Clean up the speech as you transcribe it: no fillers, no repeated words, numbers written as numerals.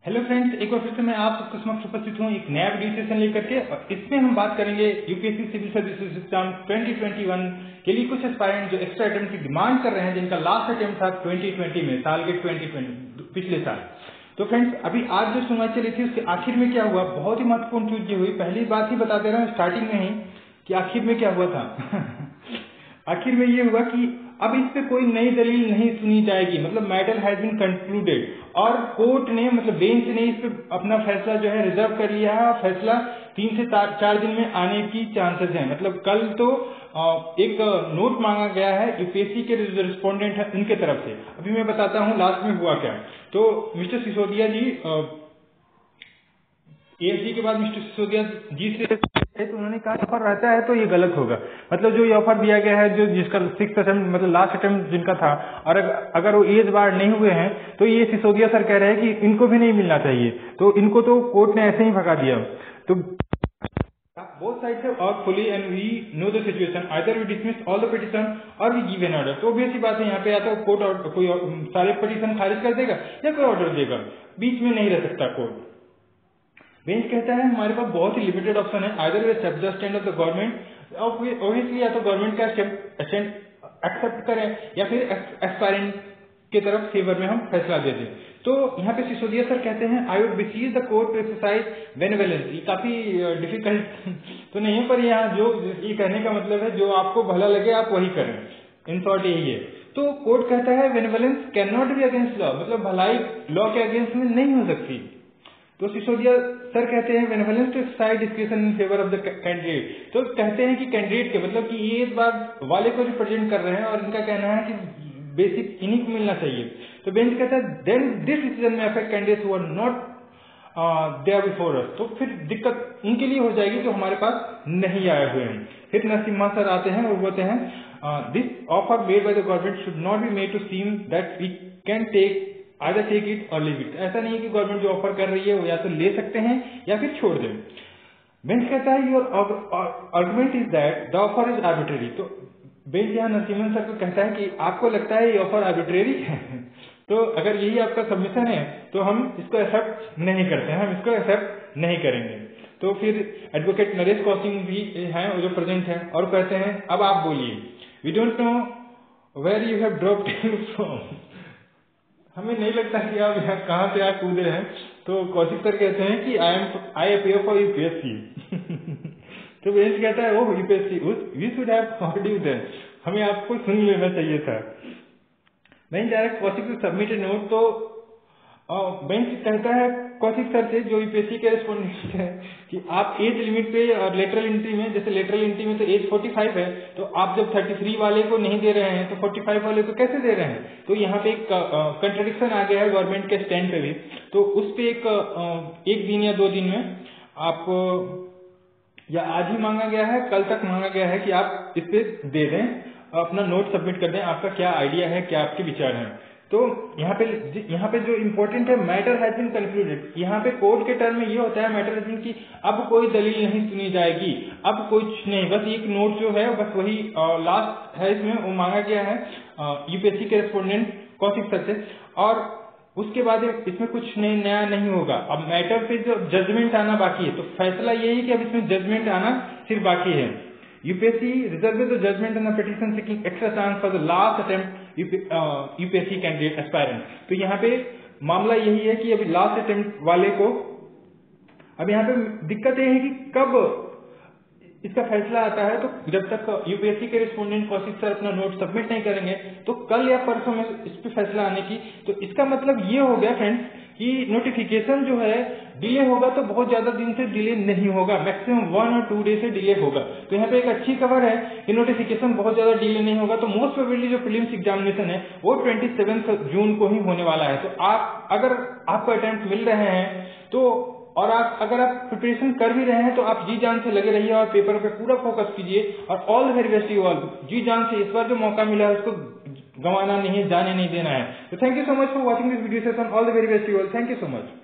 Hello friends, एक बार फिर से मैं आप सबके समक्ष उपस्थित हूँ एक नया वीडियो सेशन लेकर के। और इसमें हम बात करेंगे यूपीएससी सिविल सर्विसेज एग्जाम 2021 के लिए कुछ एस्पायरेंट जो एक्स्ट्रा अटेम्प्ट की डिमांड कर रहे हैं, जिनका लास्ट अटेम्प्ट था 2020 में, साल के 2020 पिछले साल। तो फ्रेंड्स, अभी आज जो सुनवाई चली थी उसके आखिर में क्या हुआ, बहुत ही महत्वपूर्ण चीज ये हुई। पहली बात ही बता दे रहा हूँ स्टार्टिंग में ही कि आखिर में क्या हुआ था। आखिर में ये हुआ कि अब इस पे कोई नई दलील नहीं सुनी जाएगी, मतलब मैटर हैज बीन कंक्लूडेड। और कोर्ट ने, मतलब बेंच ने इस पे अपना फैसला जो है रिजर्व कर लिया है। फैसला 3 से 4 दिन में आने की चांसेस हैं। मतलब कल तो एक नोट मांगा गया है यूपीएससी के जो रिस्पोंडेंट है उनके तरफ से। अभी मैं बताता हूँ लास्ट में हुआ क्या। तो मिस्टर सिसोदिया जी, एएसजी के बाद मिस्टर सिसोदिया जी से तो उन्होंने कहा ऑफर रहता है तो ये गलत होगा। मतलब जो ये ऑफर दिया गया है, जो जिसका 6th अटेम्प्ट मतलब लास्ट अटेम्प्ट जिनका था, और अगर वो एज बार नहीं हुए हैं तो ये सिसोदिया सर कह रहे हैं कि इनको भी नहीं मिलना चाहिए। तो इनको तो कोर्ट ने ऐसे ही भगा दिया। तो both sides have worked fully and we know the situation. Either we dismiss all the petition or we give an order. तो obvious सी बात है, यहाँ पे या तो कोर्ट कोई सारे पिटीशन खारिज कर देगा या कोई ऑर्डर देगा, बीच में नहीं रह सकता कोर्ट। बेंच कहता है हमारे पास बहुत ही लिमिटेड ऑप्शन है, either way accept the stand of the government, obviously या तो गवर्नमेंट का स्टैंड एक्सेप्ट करें या फिर एस्पायरेंट के तरफ फेवर में हम फैसला दे दें। तो यहाँ पे सिसोदिया सर कहते हैं I would beseech the court to exercise benevolence. ये काफी डिफिकल्ट तो नहीं है, पर यहाँ जो ये कहने का मतलब है जो आपको भला लगे आप वही करें, इन शॉर्ट यही है। तो कोर्ट कहता है benevolence can not be against law, मतलब भलाई लॉ के अगेंस्ट में नहीं हो सकती। तो सिसोदिया सर कहते हैं benevolence to exercise discretion in favour of the candidate. तो कहते हैं कि कैंडिडेट के, मतलब कि ये इस बार वाले को रिप्रेजेंट कर रहे हैं और इनका कहना है कि बेसिक इन्हीं को मिलना चाहिए। तो बेंच कहता है देन दिस डिसीजन में affect candidates who are not there before us. तो फिर दिक्कत उनके लिए हो जाएगी जो हमारे पास नहीं आए हुए हैं। फिर नरसिम्हा सर आते हैं और बोलते हैं this offer made by the government should not be made to seem that we can take either take it or leave it. ऐसा नहीं है कि गवर्नमेंट जो ऑफर कर रही है वो या तो ले सकते हैं या फिर छोड़ दें। बेंच कहता है your argument is that the offer is arbitrary. तो बेंच यहाँ नरसिम्हन सर को कहता है कि आपको लगता है ये ऑफर आर्बिट्रेरी है। तो अगर यही आपका सबमिशन है तो हम इसको एक्सेप्ट नहीं करते हैं, हम इसको एक्सेप्ट नहीं करेंगे। तो फिर एडवोकेट नरेश कौशिक भी हैं जो प्रेजेंट हैं और कहते हैं अब आप बोलिए, we don't know where you have dropped from. हमें नहीं लगता कि आप यहाँ कहाँ से आप कूदे हैं। तो कौशिक सर कहते हैं कि आई अपियर फॉर यूपीएससी। तो बेंच कहता है oh UPSC, we should have heard you then, हमें आपको सुन लेना चाहिए था। Bench direct Kaushik to submit a note. तो बेंच कहता है कौशिक सर से, जो यूपीएससी के रेस्पोंडेंट है, कि आप एज लिमिट पे और लेटरल एंट्री में, जैसे लेटरल एंट्री में तो एज 45 है, तो आप जब 33 वाले को नहीं दे रहे हैं तो 45 वाले को कैसे दे रहे हैं। तो यहाँ पे एक कंट्रडिक्शन आ गया है गवर्नमेंट के स्टैंड पे भी। तो उस पे एक दिन या 2 दिन में आप, या आज ही मांगा गया है, कल तक मांगा गया है कि आप इस पे दे दें, अपना नोट सबमिट कर दें, आपका क्या आइडिया है, क्या आपके विचार हैं। तो यहाँ पे जो इम्पोर्टेंट है मैटर हैज बीन कंक्लूडेड। यहाँ पे कोर्ट के टर्म में ये होता है मैटर हैज बीन की अब कोई दलील नहीं सुनी जाएगी, अब कुछ नहीं, बस एक नोट जो है बस वही लास्ट है। इसमें वो मांगा गया है यूपीएससी के रेस्पोंडेंट कौशिक सर से, और उसके बाद इसमें कुछ नया नहीं होगा। अब मैटर पे जो जजमेंट आना बाकी है, तो फैसला यही कि अब इसमें जजमेंट आना सिर्फ बाकी है। UPSC reserve the judgment on the petition seeking extra chance for the last attempt UPSC candidate aspirant. तो यहाँ पे मामला यही है कि अभी लास्ट अटेम्प्ट वाले को, अब यहाँ पे दिक्कत ये है कि कब इसका फैसला आता है। तो जब तक यूपीएससी के रिस्पोंडेंट कौशिक सर अपना नोट सबमिट नहीं करेंगे तो कल या परसों में इस पे फैसला आने की। तो इसका मतलब ये हो गया फ्रेंड्स कि नोटिफिकेशन जो है डिले होगा तो बहुत ज्यादा दिन से डिले नहीं होगा, मैक्सिमम 1 और 2 डे से डिले होगा। तो यहाँ पे एक अच्छी खबर है कि नोटिफिकेशन बहुत ज्यादा डिले नहीं होगा। तो मोस्ट प्रोबेबली जो प्रीलिम्स एग्जामिनेशन है वो 27 जून को ही होने वाला है। तो आप अगर आपको अटेम्प्ट मिल रहे हैं तो, और अगर आप प्रिपरेशन कर भी रहे हैं तो आप जी जान से लगे रहिए और पेपर पे पूरा फोकस कीजिए। और all the very best you all, जी जान से इस बार जो मौका मिला है उसको गंवाना नहीं है, जाने नहीं देना है। तो thank you so much for watching this video session. All the very best you all, thank you so much.